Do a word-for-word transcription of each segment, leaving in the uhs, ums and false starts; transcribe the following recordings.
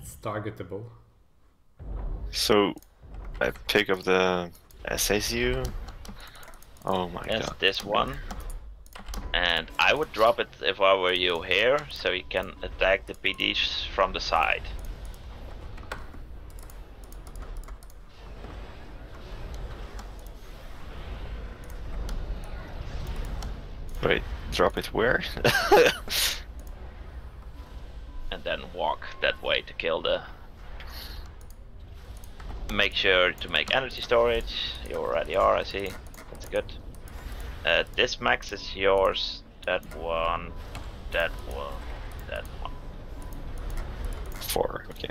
It's targetable. So, I pick up the S A C U. Oh my Yes, god. this one. And I would drop it if I were you here, so you can attack the P Ds from the side. Wait, drop it where? And then walk that way to kill the... Make sure to make energy storage. You already are, I see. That's good. Uh, this max is yours. That one. That one. That one. Four, okay.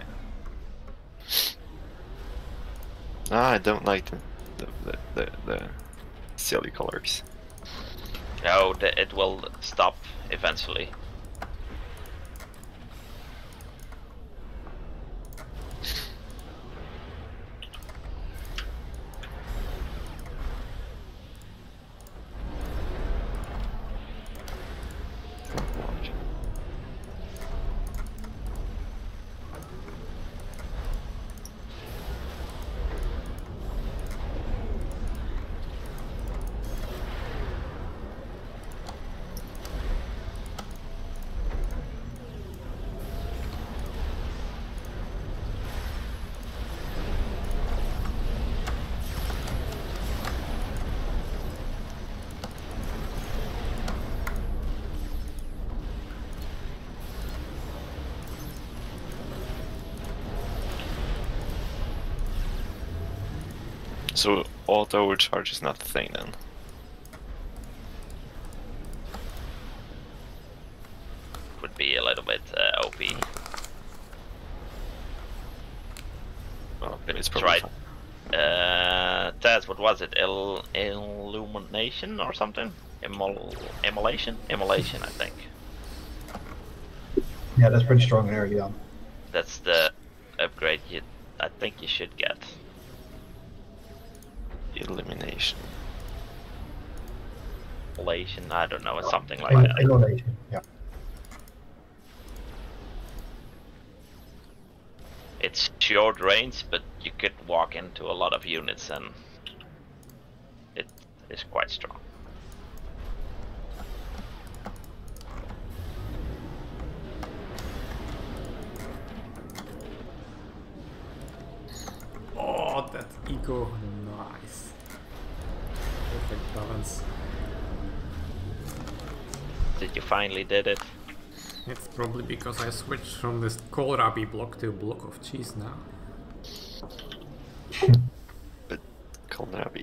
Ah, I don't like the the, the, the, the silly colors. No, the, it will stop eventually. So auto recharge is not the thing then. Would be a little bit uh, O P. Well, it's probably Try. fine. Uh, Taz, what was it? Il illumination or something? Immol immolation? Immolation, I think. Yeah, that's pretty strong early on. That's the upgrade you, I think you should get. Elimination. Immolation, I don't know, it's something like Uh, that. Innovation, yeah. It's short range, but you could walk into a lot of units and it is quite strong. Oh, that eco, nice. Perfect balance. Did you finally did it? It's probably because I switched from this kohlrabi block to a block of cheese now. But kohlrabi.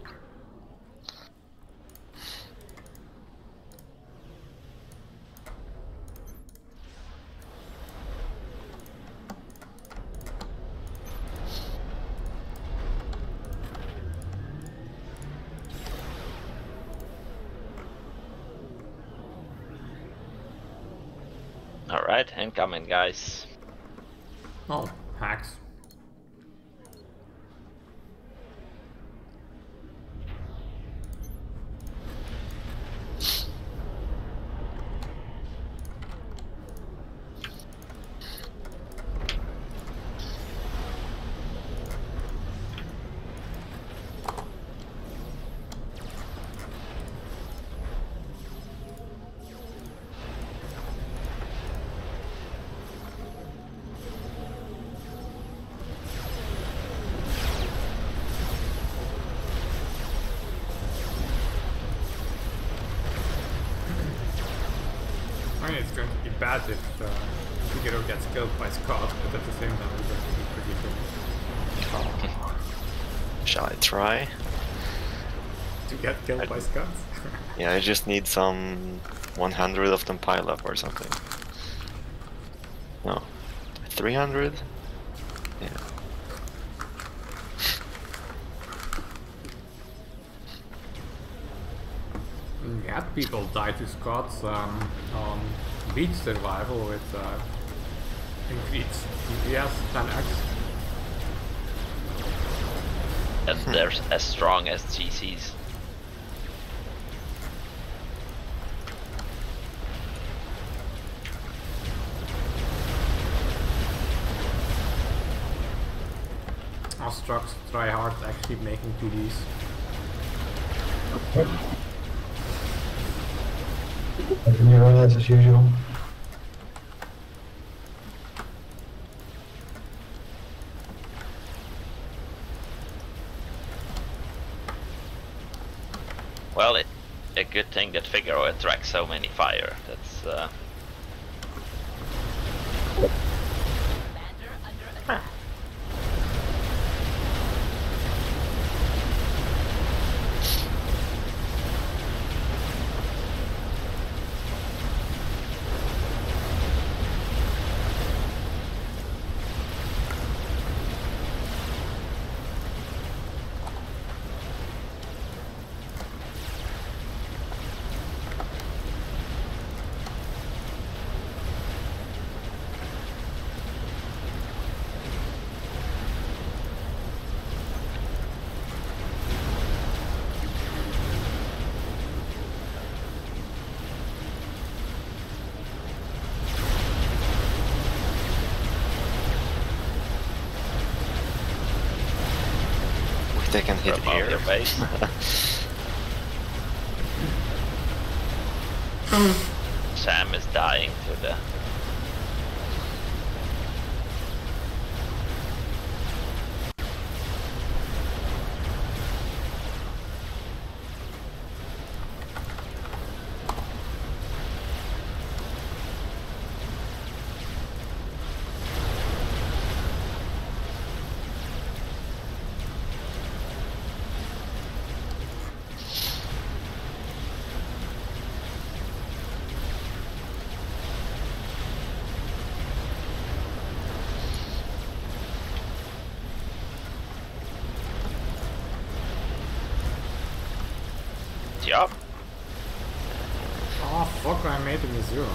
Alright, incoming guys. Oh, hacks. I mean, it's going to be bad if uh, Figaro gets killed by Scott, but at the same time it's going to be pretty good. Shall I try? To get killed I- by Scott? Yeah, I just need some one hundred of them pile up or something. No. three hundred? Yeah. We had people die to Scott um, on beach survival with uh, increased D P S ten X. And they're as strong as G Cs. Ostructs try hard actually making T Ds. Neuralize as usual. Well, it, a good thing that Figaro attracts so many fire. That's uh... They can hit above here. your base. Sam is dying to the... Job. Oh fuck, I made him a zero.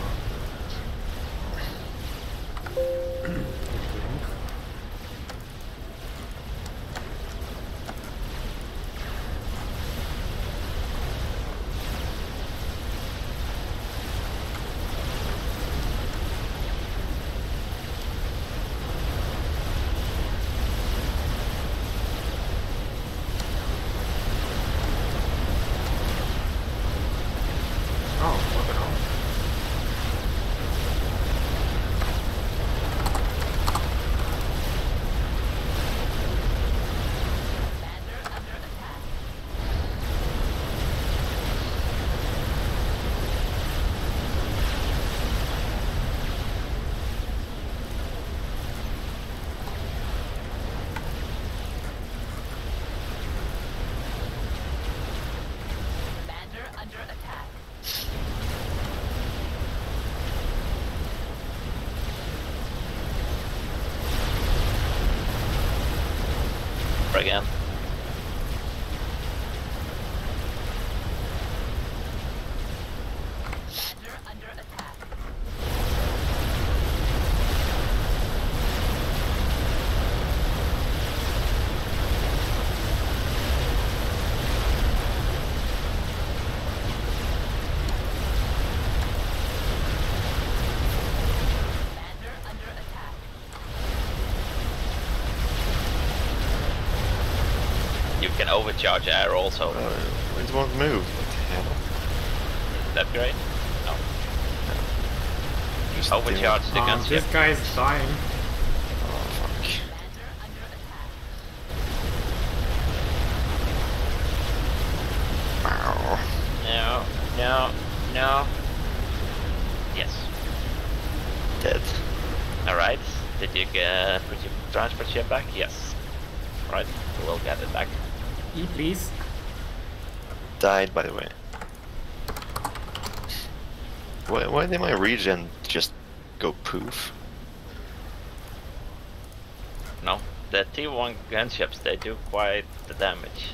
Oh, fucking hell. Again. You can overcharge air also. Uh, it won't move. What the hell? Is that great? No. Just Overcharge the Um, gunship. this guy's dying. Oh fuck. Wow. No, no, no. Yes. Dead. Alright. Did you get put your transport ship back? Yes. Right. We'll get it back. E, please. Died, by the way. Why, why did my regen just go poof? No. The T one gunships, they do quite the damage.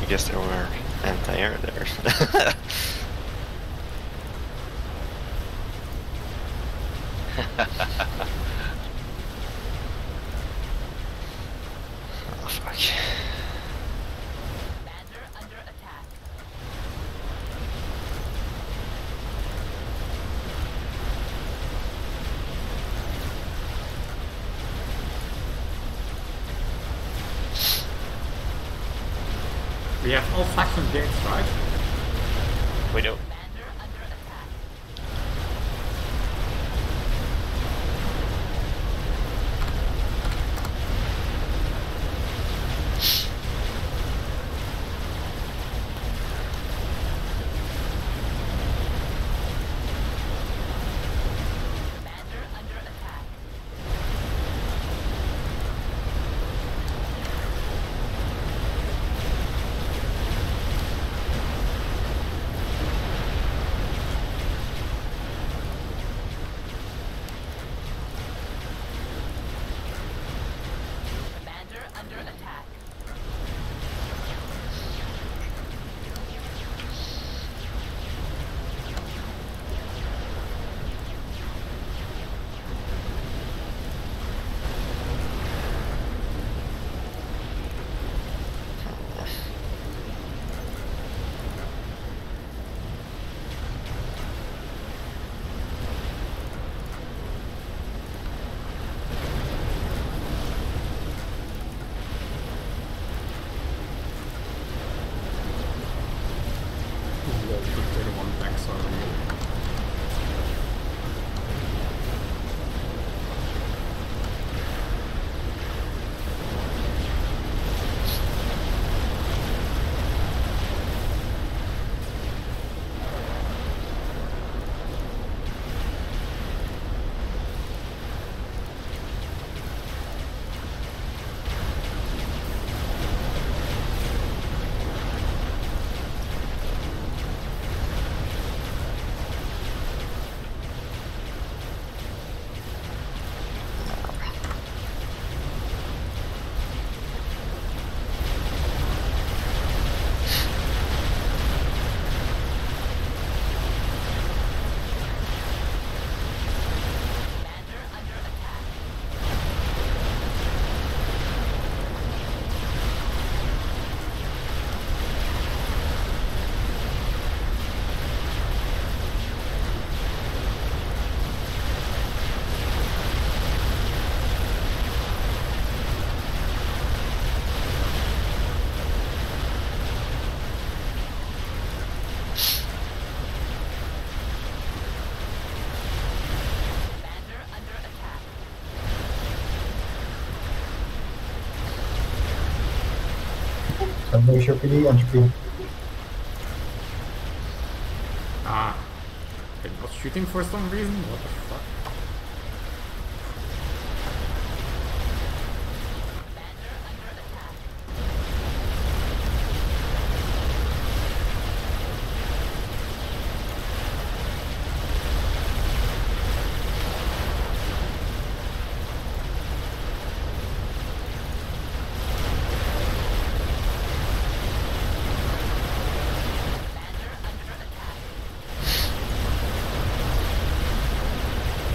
I guess there were anti-air there. Oh fuck. Commander under attack. We have all faction gates, right? We do. Commander under attack. Commander under attack. Commander under attack. Whoa, thirty-one tanks are removed. Commander under attack. Commander under attack. Send me your P D, entropy. Ah, they're not shooting for some reason? What the fuck? Commander under attack. Commander under attack.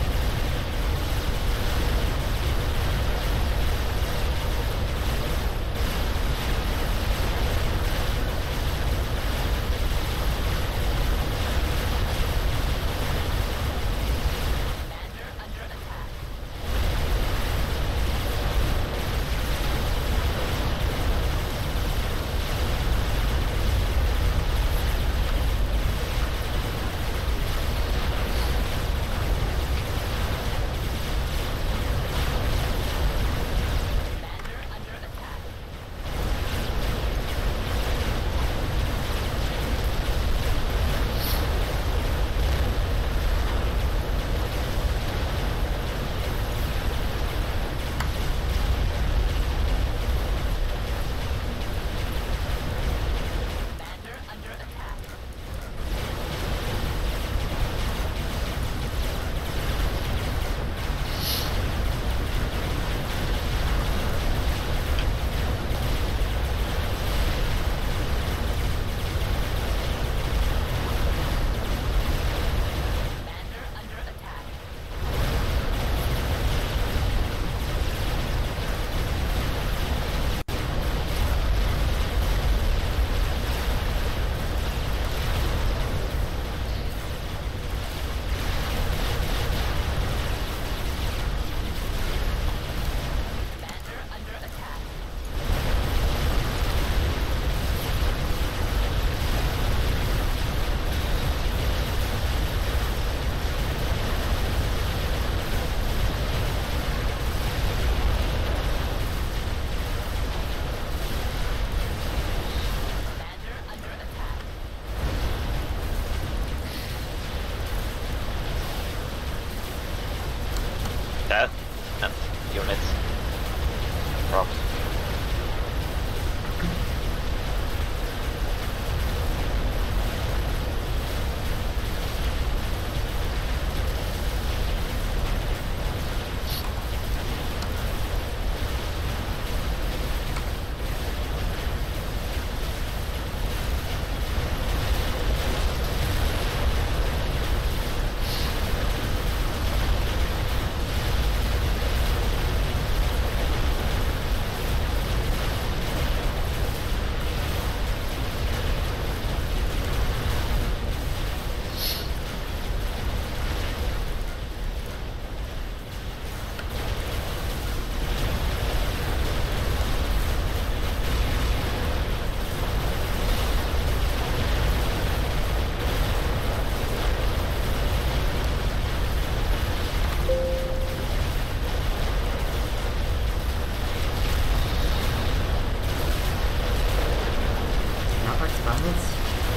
bandits.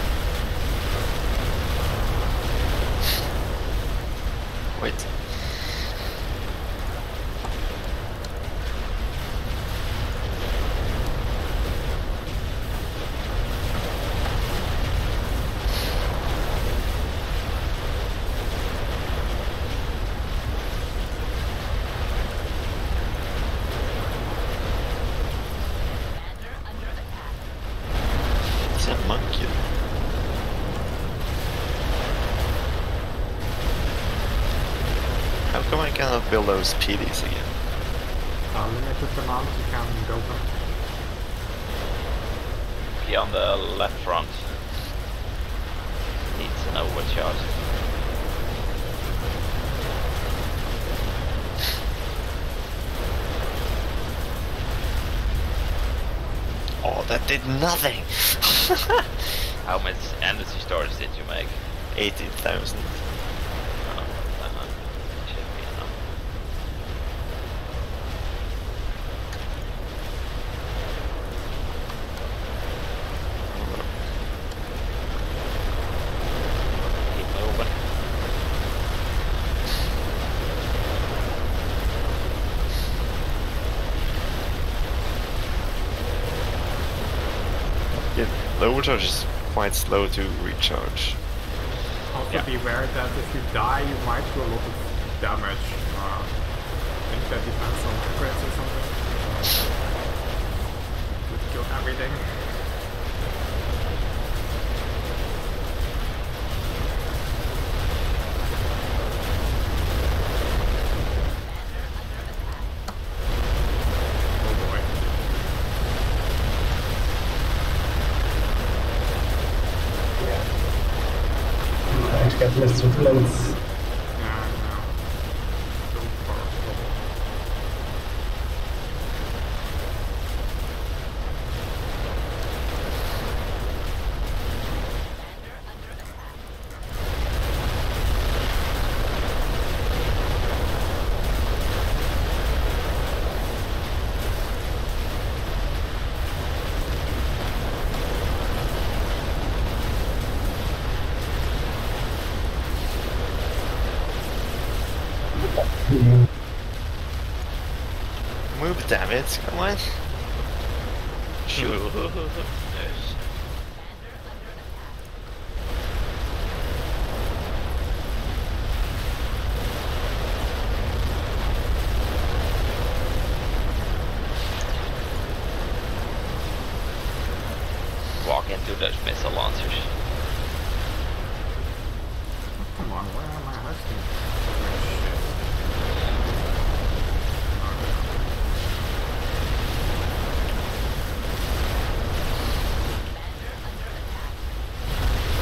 Wait. Commander under attack. It's a monkey. How come I cannot build those P Ds again? Uh, limited amount you can build them. Be on the left front. Needs an overcharge. Oh, that did nothing! How much energy storage did you make? eighteen thousand. Oh, uh, should be enough. Keep moving. Yeah, the overcharge is quite slow to recharge. Also Yeah. beware that if you die, you might do a lot of damage. Uh, I think that depends on crits or something. Could kill everything. Oh boy. Yeah. Thanks, Catalyst with loads. Yeah, no. So powerful. Commander under attack. Mhm. Move, damn it, come on. Shoot. Yes. Commander under attack. Walk into those missile launchers. Come on, where am I hosting? Commander under attack.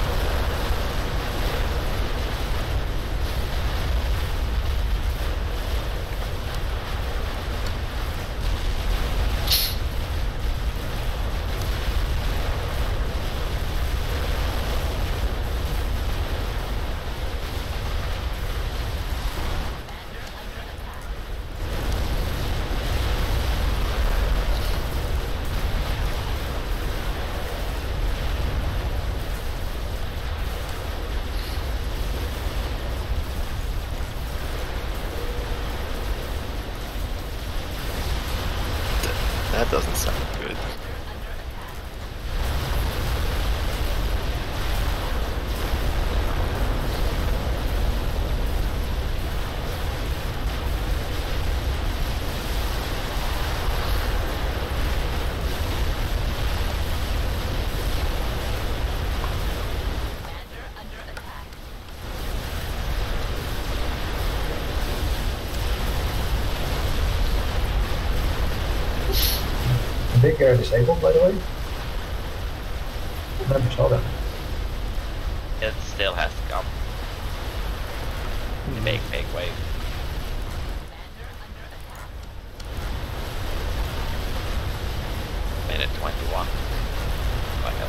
Commander under attack. That doesn't sound good. Under attack. Commander under attack. I think you're disabled, by the way. Never saw that. It still has to come. Big, big wave. Commander under attack. Minute twenty-one. By hell.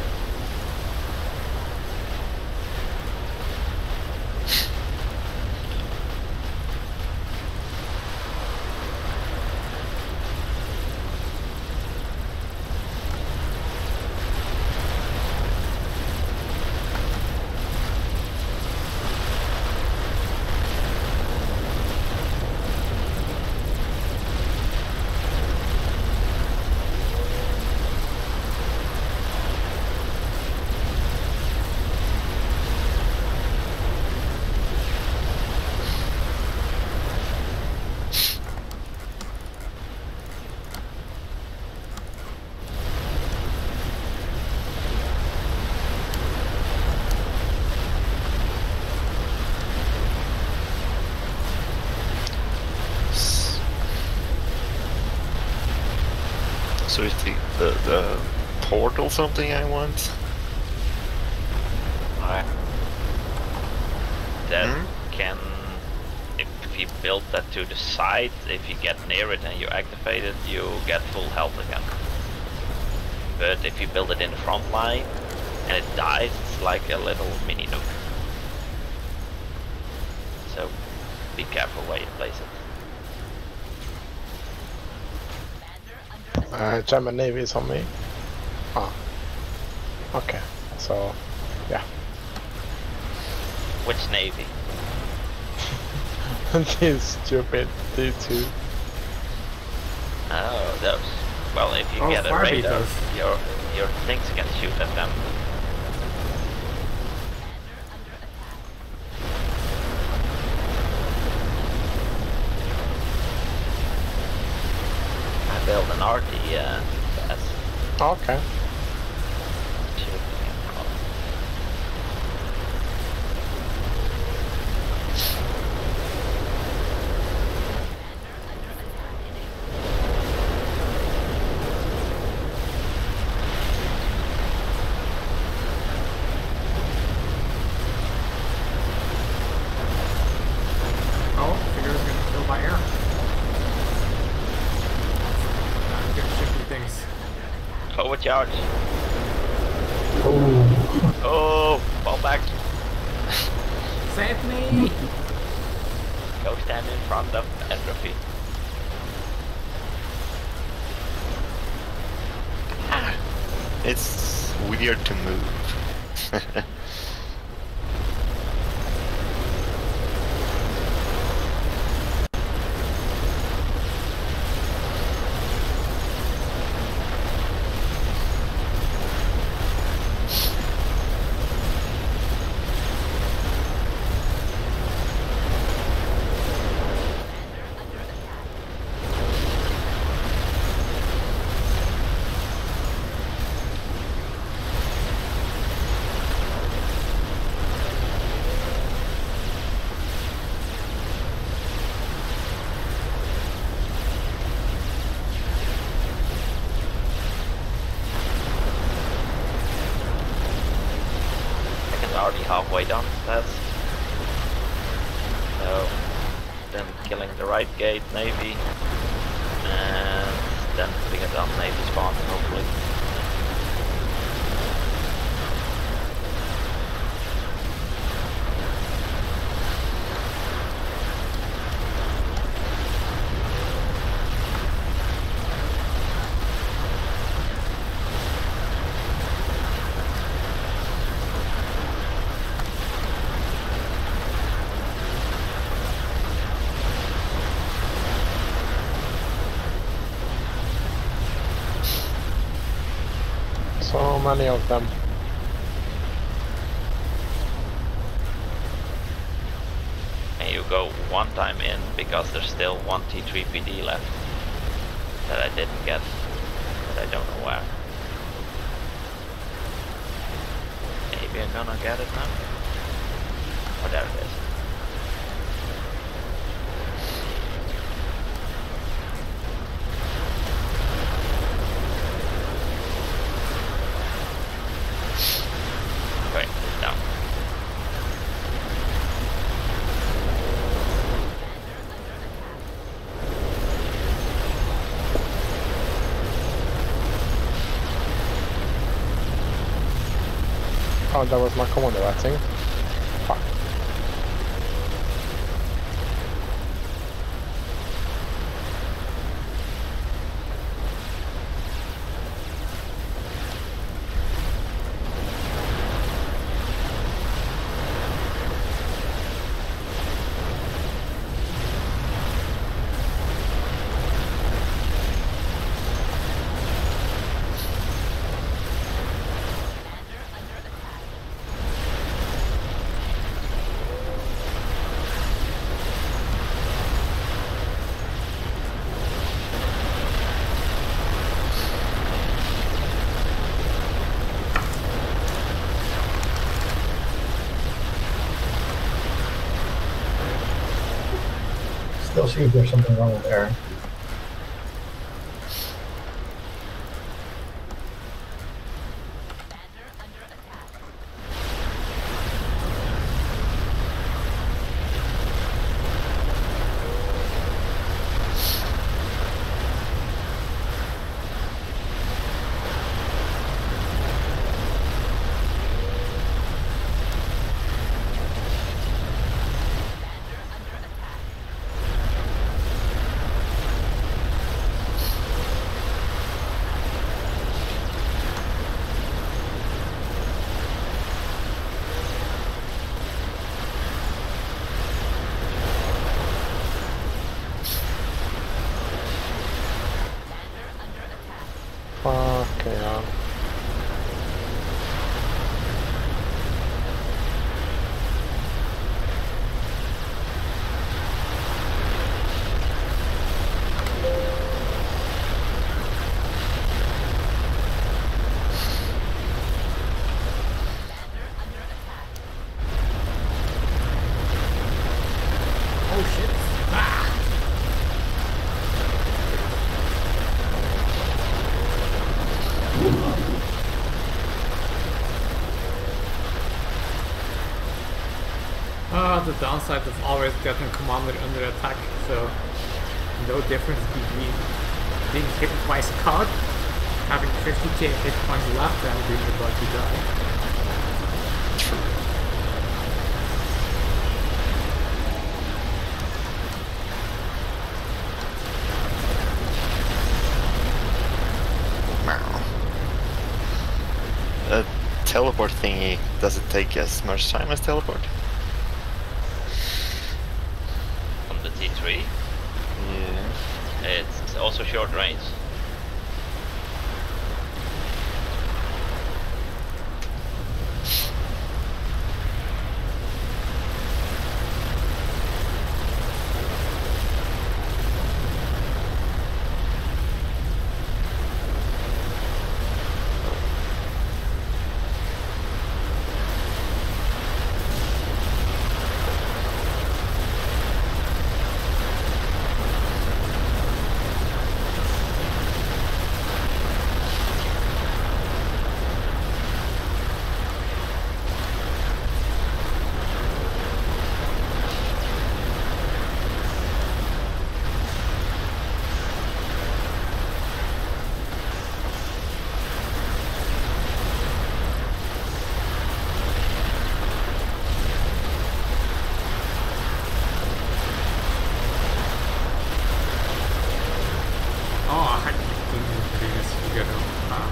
So is the, the, the portal something I want? Alright. That Hmm? can, if you build that to the side, if you get near it and you activate it, you get full health again. But if you build it in the front line and it dies, it's like a little mini nuke. So be careful where you place it. Commander under attack. Uh, German Navy is on me. Ah. Okay, so yeah. Which navy? This stupid D two. Oh, those. Well, if you Oh, get a fire radar, beaters. your your things can shoot at them. Commander under attack. I built an R T uh, as Okay. shooting at. Commander under attack. Enabled. Oh, figure's gonna kill by air. I'm good shifty things. Overcharge. Oh, Oh, fall back. Save me! Go stand in front of entropy. It's weird to move. Commander under attack. I can already halfway done that. So then killing the right gate navy and then putting it on navy spawn hopefully. So many of them. And you go one time in because there's still one T three P D left that I didn't get, but I don't know where. Maybe I'm gonna get it now. Oh, there it is. Okay, it's down. Oh, that was my commander, I think. Fuck. Commander under attack. still see if there's something wrong with Aaron. Uh, the downside of always getting commander under attack, so no difference between being hit by Scout, having fifty K hit points left, and being about to die. A teleport thingy, does it take as much time as teleport? On the T three, Yeah. it's also short range. Oh, I didn't do this figure out.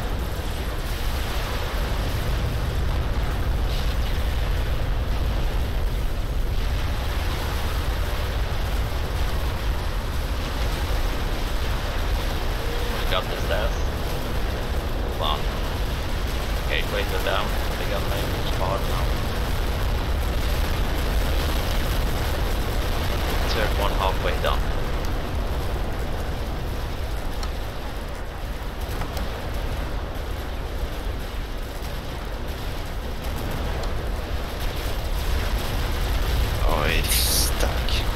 We got this death. Move on. Gateways are down. They got my spot now. Third one halfway done. Oh, it's stuck.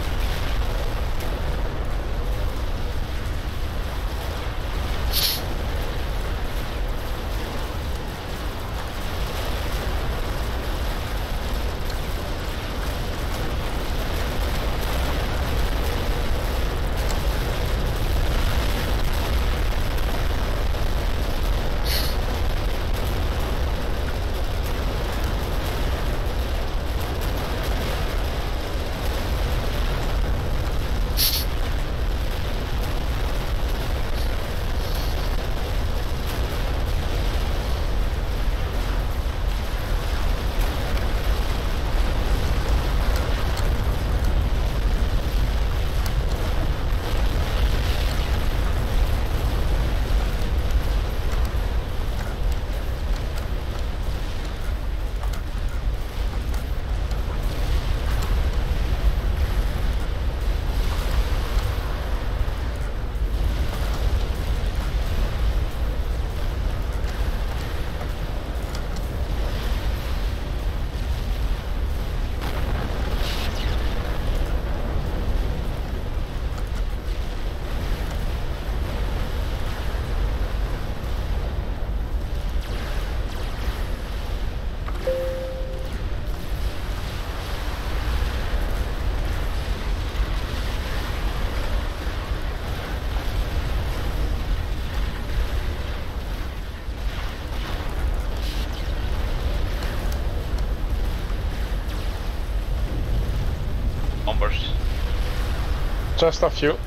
Bombers. Just a few.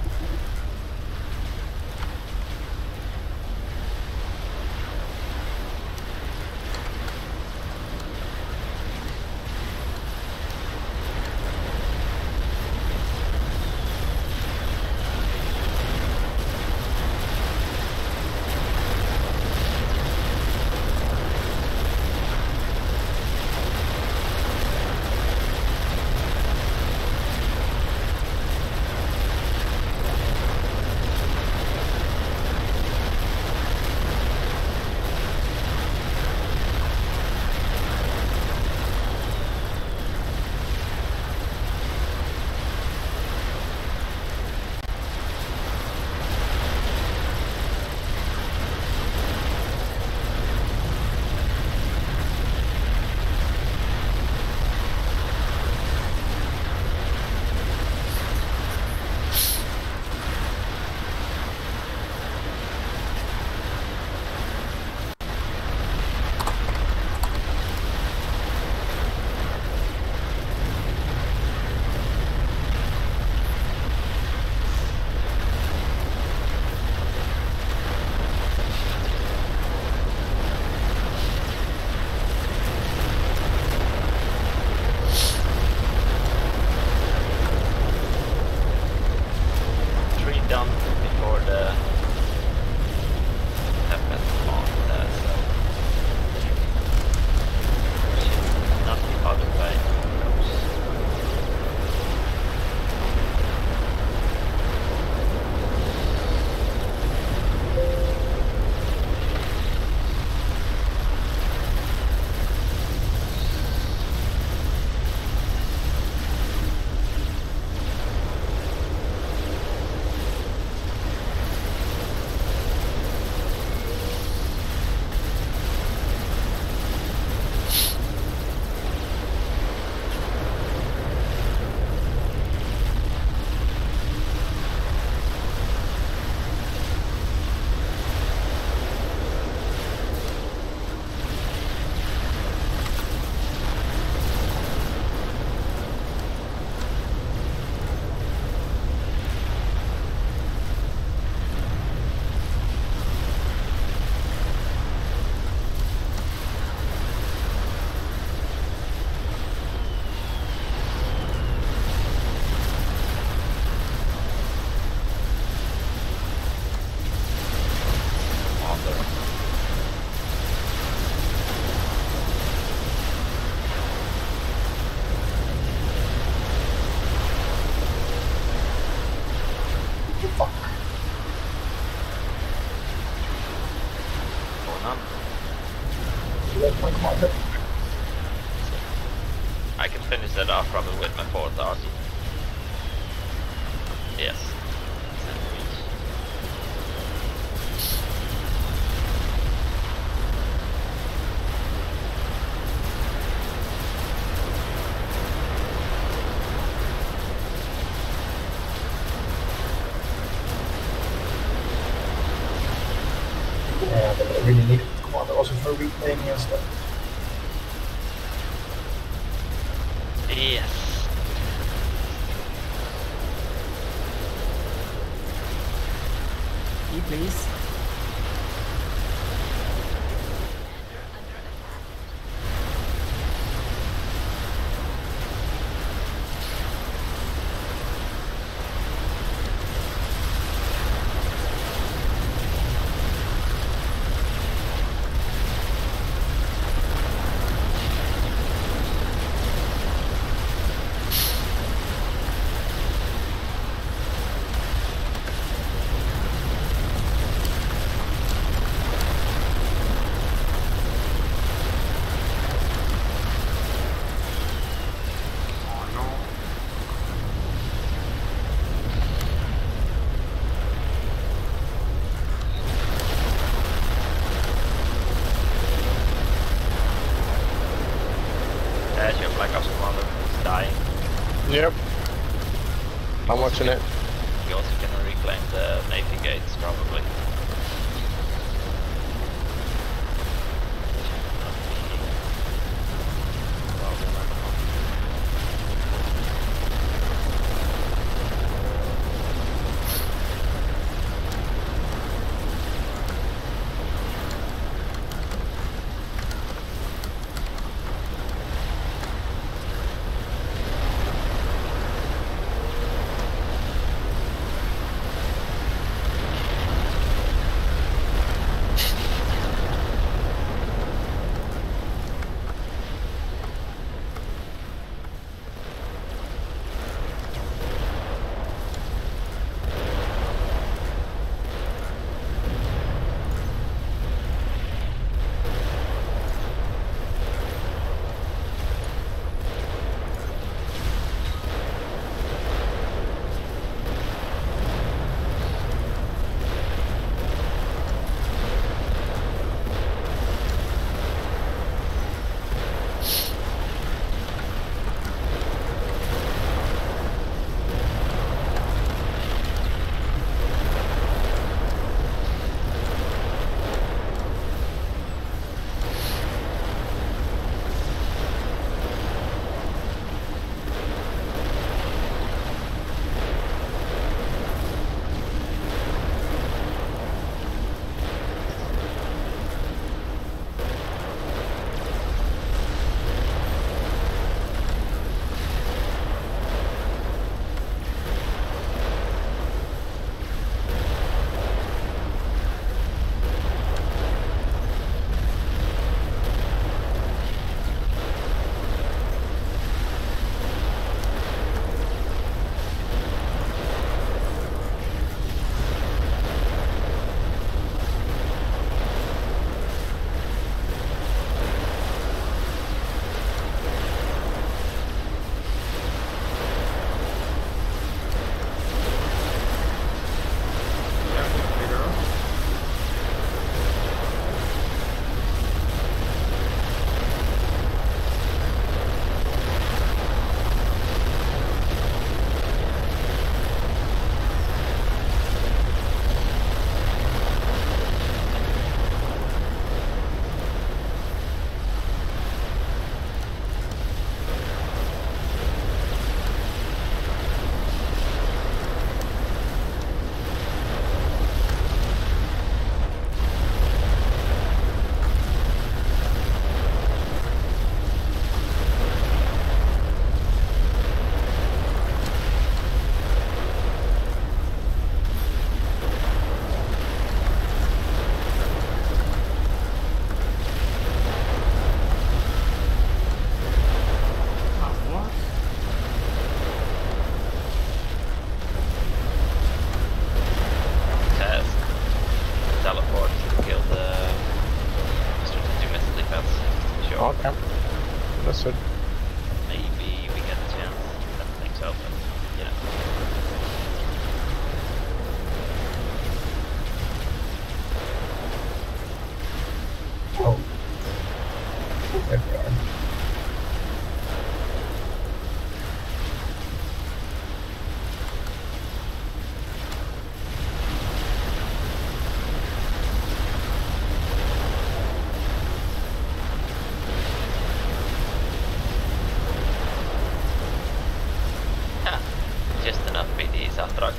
I can finish that off probably with my fourth arty. Yes. Yeah, but I really needed the commander also for reclaiming and stuff. Yes. E, please. Oh no. There's your Black Ops commander is dying. Yep. I'm watching it. You also can reclaim the Navy gates probably. Okay. That's it. Maybe. so, but, you know. Oh. There we are. Just enough P Ds after trucks.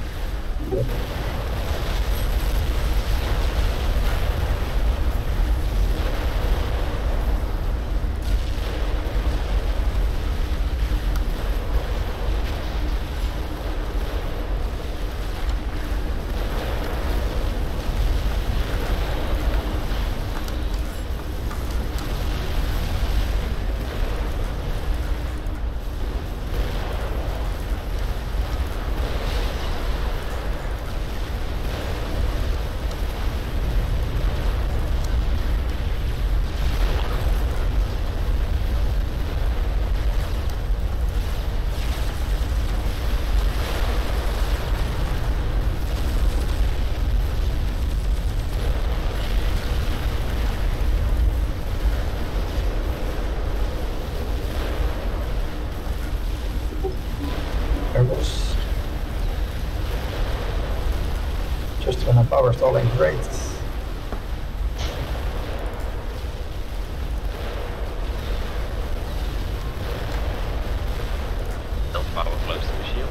There was just when I'm power stalling, great. Still power close to the shield.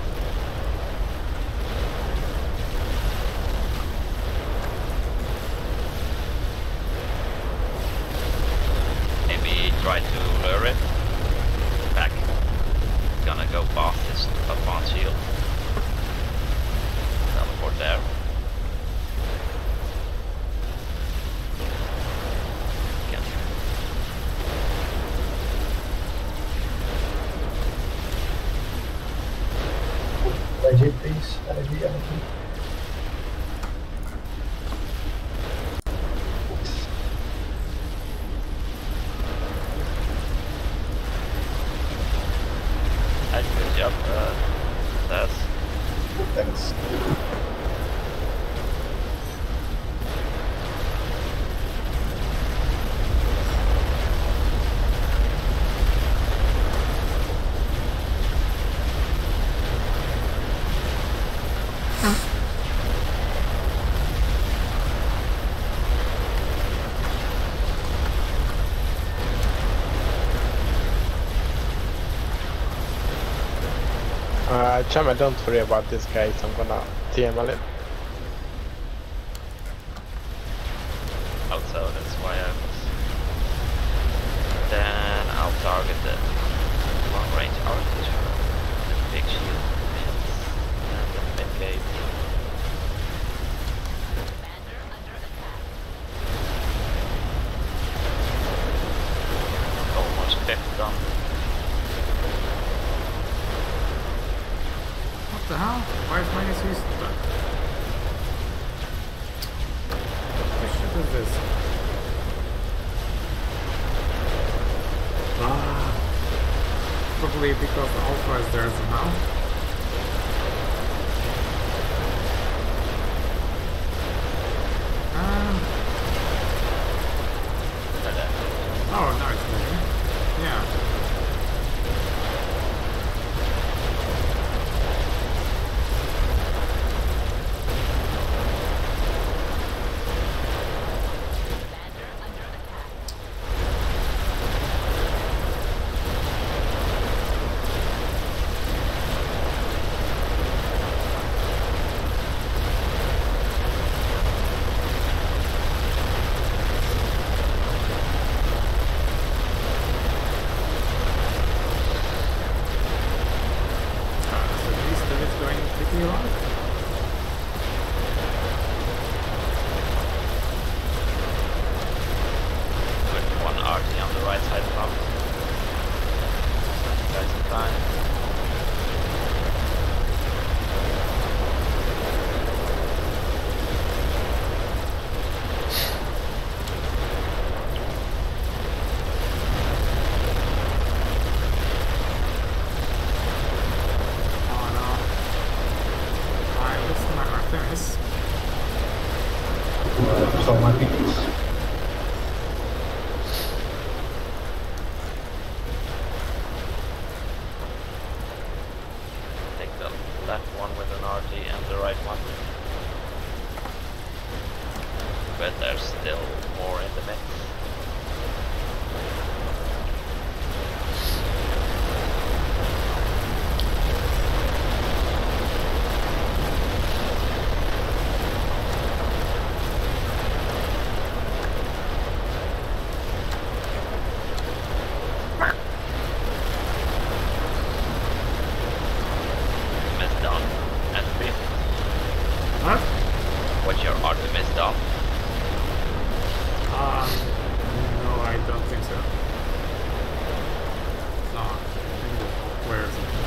Maybe try to lure it back. Gonna go past this advanced shield. Teleport there. Again. Energy, please. Energy, energy. Nice, good job. Uh, that's Thanks. Uh, Chama, don't worry about this guys. I'm gonna T M a little. also that's why I was. Then I'll target the long range archer, the big shield, and the mid gate. Commander under attack. Almost fifth done. What the hell? Why is my S U stuck? What shit is this? Ah, probably because the alpha is there somehow. Um, oh, no, it's moving. Yeah. Commander under attack. there's still more in the mix. Artemis done, Entropy. What? What's your Artemis done? Um, no, I don't think so. No, where is it?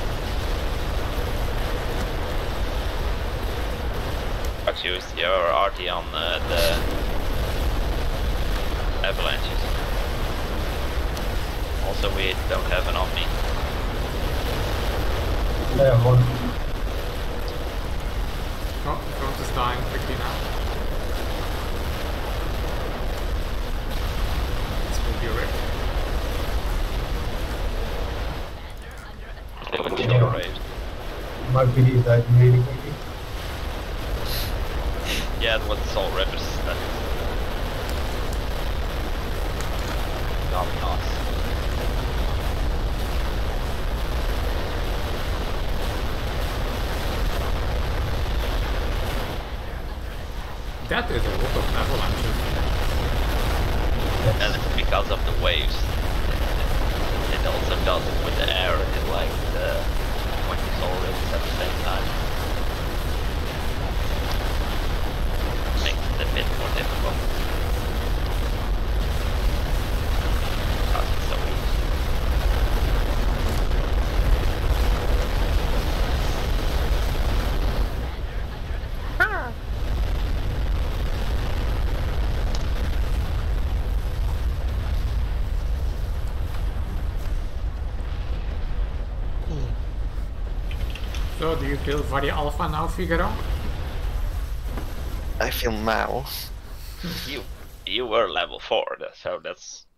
But use your R T on uh, the avalanches. Also, we don't have an Omni. Yeah, one. Oh, front is dying quickly now. This will be wrecked. They would Yeah. still raised. My P D is died really quickly. Yeah, it was Soul Rivers that got us. That is a lot of avalanches. And it's because of the waves. It also does it with the air and like the twenty Soul Rivers at the same time. Makes it a bit more difficult. Because it's so easy. So, do you feel very alpha now, Figaro? I feel now. You you were level four, so that's